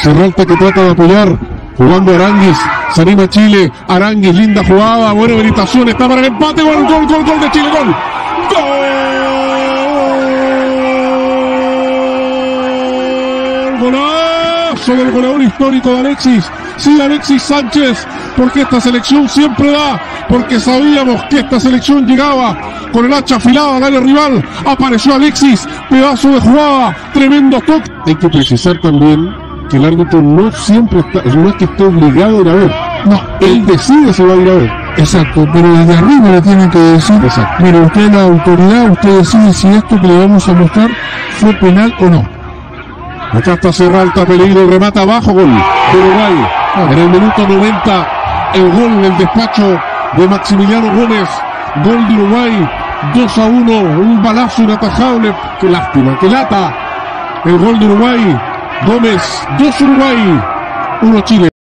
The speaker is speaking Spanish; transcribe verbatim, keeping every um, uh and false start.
Serralta que trata de apoyar, jugando Aranguis, se anima Chile, Aranguis, linda jugada, buena habilitación, está para el empate, gol, gol, gol, gol de Chile, gol. ¡Gol! Golazo del goleador histórico de Alexis, sí, Alexis Sánchez, porque esta selección siempre da, porque sabíamos que esta selección llegaba con el hacha afilada al área rival, apareció Alexis, pedazo de jugada, tremendo toque. Hay que precisar también que el árbitro no siempre está, no es que esté obligado a ir a ver, no, él decide si va a ir a ver. Exacto, pero desde arriba le tienen que decir, exacto, mire, usted es la autoridad, usted decide si esto que le vamos a mostrar fue penal o no. Acá está Serralta, peligro, remata abajo, gol de Uruguay. En el minuto noventa, el gol en el despacho de Maximiliano Gómez, gol de Uruguay, dos a uno, un balazo inatajable, qué lástima, qué lata, el gol de Uruguay, Gómez, dos Uruguay, uno Chile.